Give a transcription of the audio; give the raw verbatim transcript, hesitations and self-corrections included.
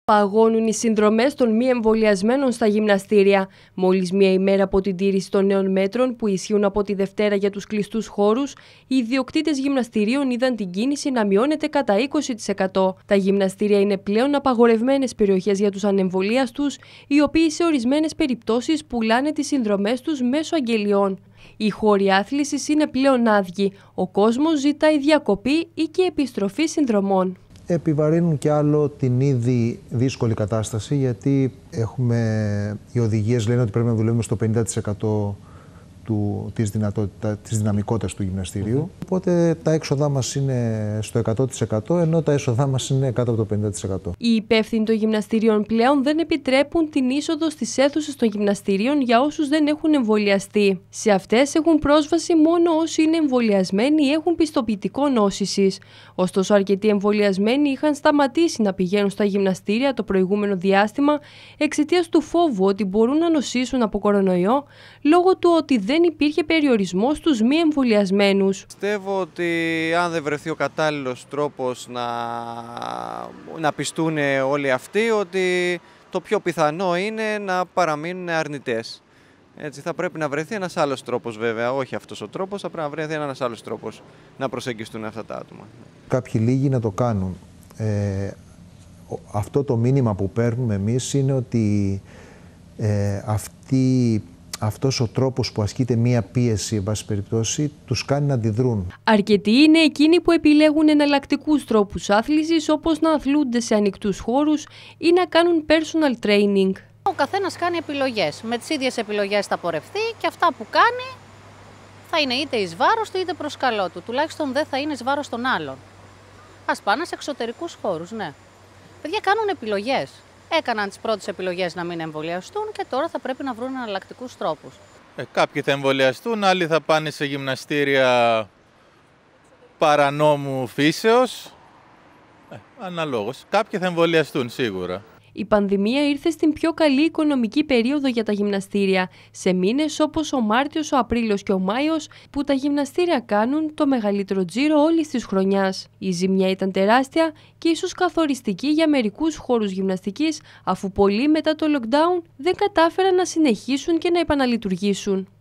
Παγώνουν οι συνδρομές των μη εμβολιασμένων στα γυμναστήρια. Μόλις μία ημέρα από την τήρηση των νέων μέτρων που ισχύουν από τη Δευτέρα για τους κλειστούς χώρους, οι ιδιοκτήτες γυμναστηρίων είδαν την κίνηση να μειώνεται κατά είκοσι τοις εκατό. Τα γυμναστήρια είναι πλέον απαγορευμένες περιοχές για τους ανεμβολίαστους, οι οποίοι σε ορισμένες περιπτώσεις πουλάνε τις συνδρομές τους μέσω αγγελιών. Οι χώροι άθλησης είναι πλέον άδειοι. Ο κόσμος ζητάει διακοπή ή και επιστροφή συνδρομών. Επιβαρύνουν και άλλο την ήδη δύσκολη κατάσταση, γιατί έχουμε, οι οδηγίες λένε ότι πρέπει να δουλεύουμε στο πενήντα τοις εκατό του, της, δυνατότητα, της δυναμικότητας του γυμναστηρίου. Mm-hmm. Οπότε τα έξοδά μας είναι στο εκατό τοις εκατό, ενώ τα έσοδά μας είναι κάτω από το πενήντα τοις εκατό. Οι υπεύθυνοι των γυμναστηρίων πλέον δεν επιτρέπουν την είσοδο στις αίθουσες των γυμναστηρίων για όσους δεν έχουν εμβολιαστεί. Σε αυτές έχουν πρόσβαση μόνο όσοι είναι εμβολιασμένοι ή έχουν πιστοποιητικό νόσησης. Ωστόσο, αρκετοί εμβολιασμένοι είχαν σταματήσει να πηγαίνουν στα γυμναστήρια το προηγούμενο διάστημα εξαιτίας του φόβου ότι μπορούν να νοσήσουν από κορονοϊό, λόγω του ότι δεν υπήρχε περιορισμός στους μη εμβολιασμένους. Πιστεύω ότι αν δεν βρεθεί ο κατάλληλος τρόπος να, να πιστούν όλοι αυτοί, ότι το πιο πιθανό είναι να παραμείνουν αρνητές. Έτσι, θα πρέπει να βρεθεί ένας άλλος τρόπος, βέβαια, όχι αυτός ο τρόπος, θα πρέπει να βρεθεί ένας άλλος τρόπος να προσεγγιστούν αυτά τα άτομα. Κάποιοι λίγοι να το κάνουν. Ε, αυτό το μήνυμα που παίρνουμε εμείς είναι ότι ε, αυτή, αυτός ο τρόπος που ασκείται μία πίεση, εν πάση περιπτώσει, τους κάνει να αντιδρούν. Αρκετοί είναι εκείνοι που επιλέγουν εναλλακτικούς τρόπους άθλησης, όπως να αθλούνται σε ανοιχτούς χώρους ή να κάνουν personal training. Ο καθένας κάνει επιλογές. Με τις ίδιες επιλογές θα πορευτεί και αυτά που κάνει θα είναι είτε εις βάρος του είτε προς καλό του. Τουλάχιστον δεν θα είναι εις βάρος των άλλων. Ας πάνε σε εξωτερικούς χώρους, ναι. Παιδιά κάνουν επιλογές. Έκαναν τις πρώτες επιλογές να μην εμβολιαστούν και τώρα θα πρέπει να βρουν εναλλακτικούς τρόπους. Ε, κάποιοι θα εμβολιαστούν, άλλοι θα πάνε σε γυμναστήρια παρανόμου φύσεως. Ε, αναλόγως. Κάποιοι θα εμβολιαστούν σίγουρα. Η πανδημία ήρθε στην πιο καλή οικονομική περίοδο για τα γυμναστήρια, σε μήνες όπως ο Μάρτιος, ο Απρίλιος και ο Μάιος, που τα γυμναστήρια κάνουν το μεγαλύτερο τζίρο όλης της χρονιάς. Η ζημιά ήταν τεράστια και ίσως καθοριστική για μερικούς χώρους γυμναστικής, αφού πολλοί μετά το lockdown δεν κατάφεραν να συνεχίσουν και να επαναλειτουργήσουν.